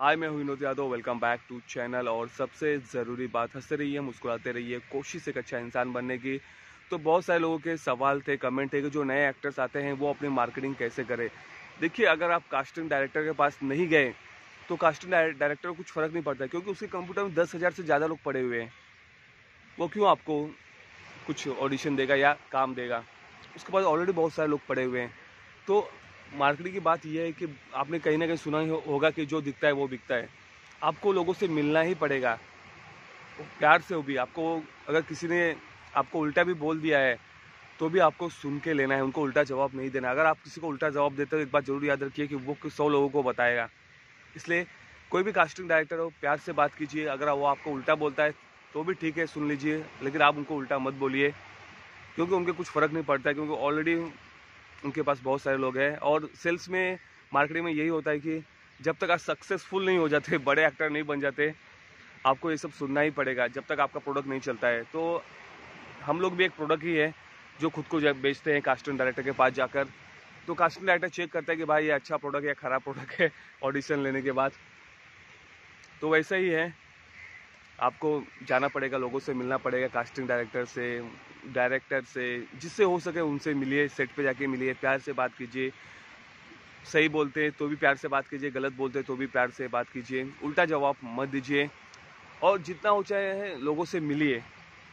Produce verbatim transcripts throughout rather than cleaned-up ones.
हाय, मैं हूं Vinod Yadav. Welcome back to channel. और सबसे ज़रूरी बात, हंसते रहिए, मुस्कुराते रहिए, कोशिश एक अच्छा इंसान बनने की। तो बहुत सारे लोगों के सवाल थे, कमेंट थे कि जो नए एक्टर्स आते हैं वो अपनी मार्केटिंग कैसे करें। देखिए, अगर आप कास्टिंग डायरेक्टर के पास नहीं गए तो कास्टिंग डायरेक्टर को कुछ फ़र्क नहीं पड़ता, क्योंकि उसके कंप्यूटर में दस हज़ार से ज़्यादा लोग पड़े हुए हैं। वो क्यों आपको कुछ ऑडिशन देगा या काम देगा? उसके पास ऑलरेडी बहुत सारे लोग पड़े हुए हैं। तो मार्केटिंग की बात यह है कि आपने कहीं ना कहीं सुना ही होगा कि जो दिखता है वो बिकता है। आपको लोगों से मिलना ही पड़ेगा, वो प्यार से हो भी। आपको अगर किसी ने आपको उल्टा भी बोल दिया है तो भी आपको सुन के लेना है, उनको उल्टा जवाब नहीं देना। अगर आप किसी को उल्टा जवाब देते हो, एक बात जरूर याद रखिए कि वो सौ लोगों को बताएगा। इसलिए कोई भी कास्टिंग डायरेक्टर हो, प्यार से बात कीजिए। अगर वो आपको उल्टा बोलता है तो भी ठीक है, सुन लीजिए, लेकिन आप उनको उल्टा मत बोलिए, क्योंकि उनके कुछ फ़र्क नहीं पड़ता है, क्योंकि ऑलरेडी उनके पास बहुत सारे लोग हैं। और सेल्स में, मार्केटिंग में यही होता है कि जब तक आप सक्सेसफुल नहीं हो जाते, बड़े एक्टर नहीं बन जाते, आपको ये सब सुनना ही पड़ेगा जब तक आपका प्रोडक्ट नहीं चलता है। तो हम लोग भी एक प्रोडक्ट ही है जो खुद को जब बेचते हैं कास्टिंग डायरेक्टर के पास जाकर। तो कास्टिंग डायरेक्टर चेक करता है कि भाई ये अच्छा प्रोडक्ट है या ख़राब प्रोडक्ट है ऑडिशन लेने के बाद। तो वैसा ही है, आपको जाना पड़ेगा, लोगों से मिलना पड़ेगा, कास्टिंग डायरेक्टर से, डायरेक्टर से, जिससे हो सके उनसे मिलिए, सेट पे जाके मिलिए, प्यार से बात कीजिए। सही बोलते हैं तो भी प्यार से बात कीजिए, गलत बोलते हैं तो भी प्यार से बात कीजिए, उल्टा जवाब मत दीजिए। और जितना हो चाहे लोगों से मिलिए,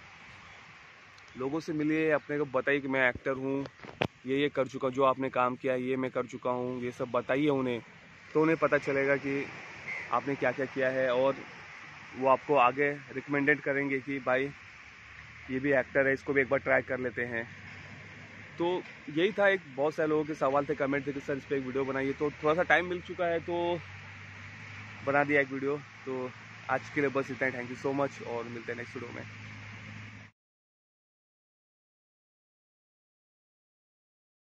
लोगों से मिलिए, अपने को बताइए कि मैं एक्टर हूँ, ये ये कर चुका हूँ, जो आपने काम किया है ये मैं कर चुका हूँ, ये सब बताइए उन्हें। तो उन्हें पता चलेगा कि आपने क्या क्या किया है, और वो आपको आगे रिकमेंडेड करेंगे कि भाई ये भी एक्टर है, इसको भी एक बार ट्राई कर लेते हैं। तो यही था, एक बहुत सारे लोगों के सवाल थे, कमेंट थे कि सर इस पर एक वीडियो बनाइए। तो थोड़ा सा टाइम मिल चुका है तो बना दिया एक वीडियो। तो आज के लिए बस इतना ही। थैंक यू सो मच, और मिलते हैं नेक्स्ट वीडियो में।